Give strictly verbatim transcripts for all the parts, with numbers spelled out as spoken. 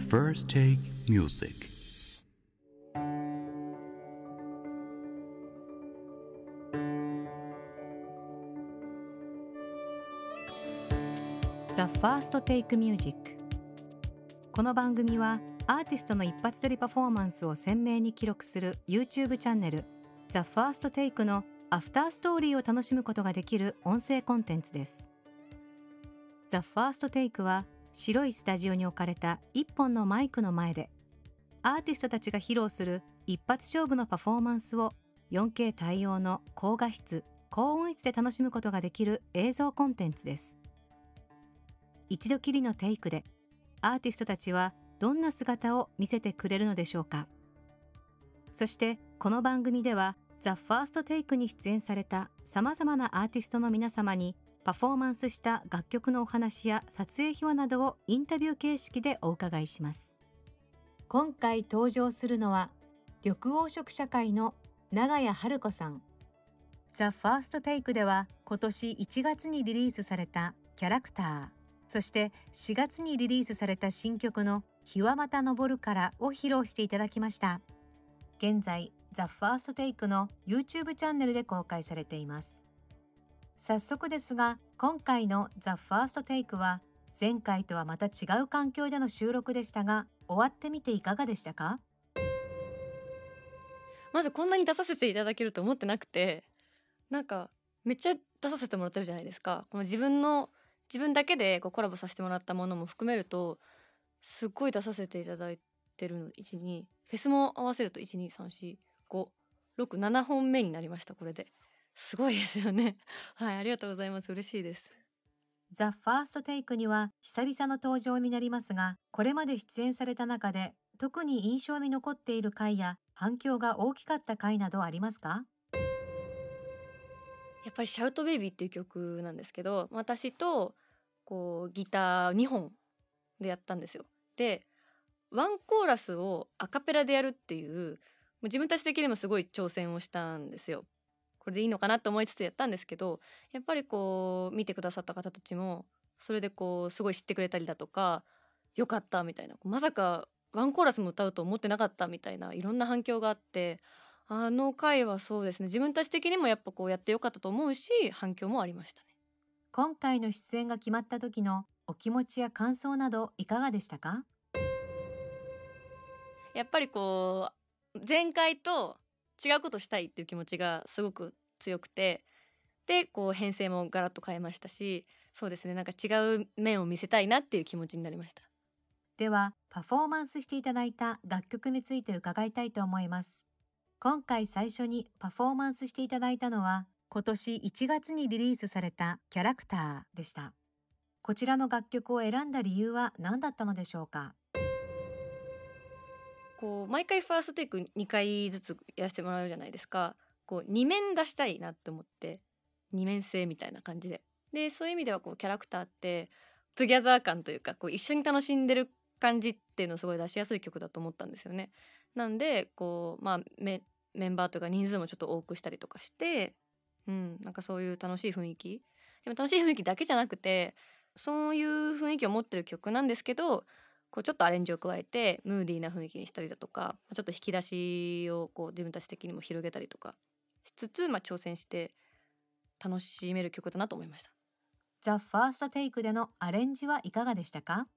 First Take Music The First Take Music。 この番組はアーティストの一発撮りパフォーマンスを鮮明に記録する YouTube チャンネル The First Take のアフターストーリーを楽しむことができる音声コンテンツです。 The First Take は白いスタジオに置かれた一本のマイクの前でアーティストたちが披露する一発勝負のパフォーマンスを よんケー 対応の高画質・高音質で楽しむことができる映像コンテンツです。一度きりのテイクでアーティストたちはどんな姿を見せてくれるのでしょうか。そしてこの番組では The First Take に出演されたさまざまなアーティストの皆様にパフォーマンスした楽曲のお話や撮影秘話などをインタビュー形式でお伺いします。今回登場するのは緑黄色社会の長谷春子さん。 The First Take では今年いちがつにリリースされたキャラクター、そしてしがつにリリースされた新曲の日はまた昇るからを披露していただきました。現在 The First Take の YouTube チャンネルで公開されています。早速ですが、今回の The First Take は前回とはまた違う環境での収録でしたが、終わってみていかがでしたか？ まずこんなに出させていただけると思ってなくて、なんかめっちゃ出させてもらってるじゃないですか。この自分の自分だけでこうコラボさせてもらったものも含めるとすっごい出させていただいてるの。いち、にフェスも合わせるといち、に、さん、よん、ご、ろく、ななほんめになりました。これですごいですよね。はい、ありがとうございます。嬉しいです。 The First Take には久々の登場になりますが、これまで出演された中で特に印象に残っている回や反響が大きかった回などありますか？ やっぱりシャウトベイビーっていう曲なんですけど、私とこうギターにほんでやったんですよ。でワンコーラスをアカペラでやるっていう、もう自分たち的にもすごい挑戦をしたんですよ。これでいいのかなと思いつつやったんですけど、やっぱりこう見てくださった方たちもそれでこうすごい知ってくれたりだとか、よかったみたいな、まさかワンコーラスも歌うと思ってなかったみたいないろんな反響があって、あの回はそうですね、自分たち的にもやっぱこうやってよかったと思うし、反響もありましたね。 今回の出演が決まった時のお気持ちや感想などいかがでしたか？ やっぱりこう前回と違うことしたいっていう気持ちがすごく強くて、でこう編成もガラッと変えましたし、そうですね、なんか違う面を見せたいなっていう気持ちになりました。 ではパフォーマンスしていただいた楽曲について伺いたいと思います。今回最初にパフォーマンスしていただいたのは今年いちがつにリリースされたキャラクターでした。こちらの楽曲を選んだ理由は何だったのでしょうか？ こう毎回ファーストテイクにかいずつやらせてもらうじゃないですか。こうに面出したいなって思って、二面性みたいな感じで、でそういう意味ではこうキャラクターってトゥギャザー感というか、こう一緒に楽しんでる感じっていうのをすごい出しやすい曲だと思ったんですよね。なんでこうまあメメンバーというか人数もちょっと多くしたりとかして、うん、なんかそういう楽しい雰囲気、でも楽しい雰囲気だけじゃなくて、そういう雰囲気を持ってる曲なんですけど、こうちょっとアレンジを加えてムーディーな雰囲気にしたりだとか、ちょっと引き出しをこう自分たち的にも広げたりとかしつつ、まあ、挑戦して楽しめる曲だなと思いました。 The First Take でのアレンジはいかがでしたか？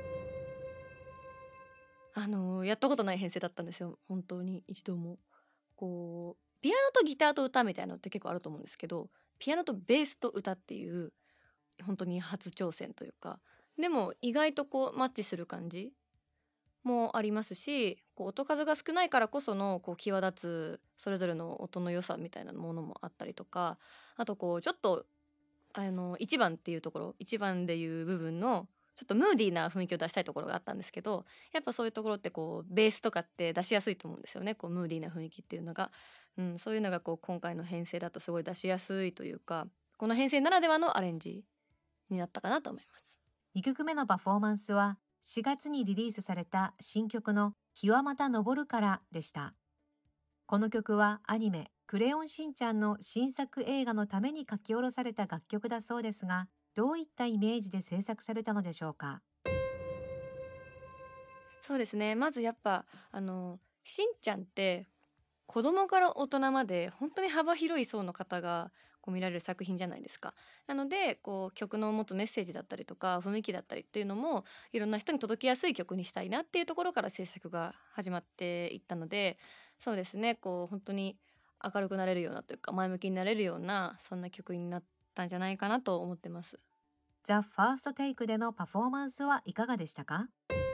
あのやったことない編成だったんですよ。本当に一度も。こうピアノとギターと歌みたいなのって結構あると思うんですけど、ピアノとベースと歌っていう本当に初挑戦というか、でも意外とこうマッチする感じもありますし、こう音数が少ないからこそのこう際立つそれぞれの音の良さみたいなものもあったりとか、あとこうちょっとあのいちばんっていうところ、いちばんでいう部分のちょっとムーディーな雰囲気を出したいところがあったんですけど、やっぱそういうところってこうベースとかって出しやすいと思うんですよね。こうムーディーな雰囲気っていうのが、うん、そういうのがこう今回の編成だとすごい出しやすいというか、この編成ならではのアレンジになったかなと思います。 にきょくめのパフォーマンスはしがつにリリースされた新曲の日はまた昇るからでした。この曲はアニメクレヨンしんちゃんの新作映画のために書き下ろされた楽曲だそうですが、どういったイメージで制作されたのでしょうか？ そうですね。まずやっぱあのしんちゃんって子供から大人まで本当に幅広い層の方がこう見られる作品じゃないですか。なのでこう曲の持つメッセージだったりとか雰囲気だったりっていうのもいろんな人に届きやすい曲にしたいなっていうところから制作が始まっていったので、そうですね、こう本当に明るくなれるようなというか前向きになれるようなそんな曲になったんじゃないかなと思ってます。 ザ・ファーストテイクでのパフォーマンスはいかがでしたか？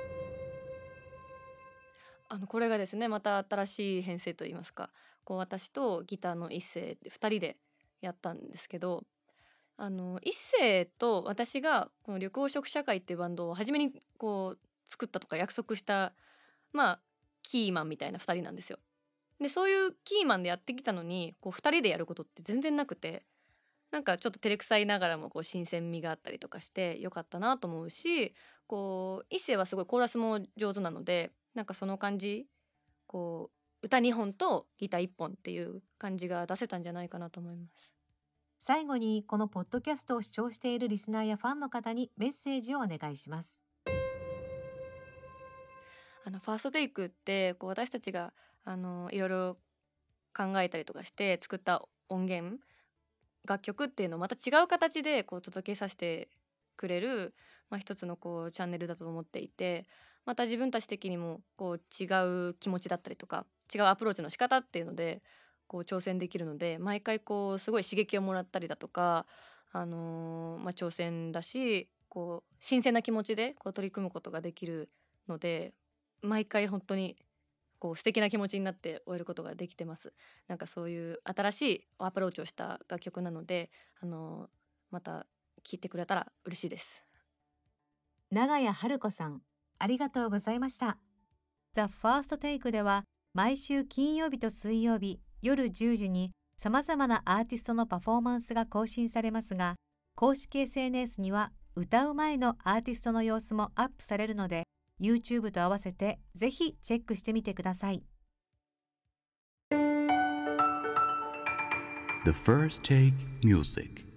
あのこれがですねまた新しい編成といいますか、こう私とギターの一世でふたりでやったんですけど、あの一世と私がこの緑黄色社会っていうバンドを初めにこう作ったとか約束したまあキーマンみたいなふたりなんですよ。でそういうキーマンでやってきたのにこうふたりでやることって全然なくて、なんかちょっと照れくさいながらもこう新鮮味があったりとかしてよかったなと思うし、こう一世はすごいコーラスも上手なので、なんかその感じ、こう歌にほんとギターいっぽんっていう感じが出せたんじゃないかなと思います。 最後にこのポッドキャストを視聴しているリスナーやファンの方にメッセージをお願いします。 あのファーストテイクってこう私たちがあのいろいろ考えたりとかして作った音源楽曲っていうのをまた違う形でこう届けさせてくれる、まあ、一つのこうチャンネルだと思っていて、また自分たち的にもこう違う気持ちだったりとか違うアプローチの仕方っていうのでこう挑戦できるので、毎回こうすごい刺激をもらったりだとか、あのーまあ、挑戦だしこう新鮮な気持ちでこう取り組むことができるので、毎回本当にこう素敵な気持ちになって終えることができてます。なんかそういう新しいアプローチをした楽曲なので、あのまた聴いてくれたら嬉しいです。 長谷春子さん、ありがとうございました。ザ・ファーストテイクでは毎週金曜日と水曜日夜じゅうじに様々なアーティストのパフォーマンスが更新されますが、公式 エスエヌエス には歌う前のアーティストの様子もアップされるので、YouTube と合わせてぜひチェックしてみてください。 The First Take Music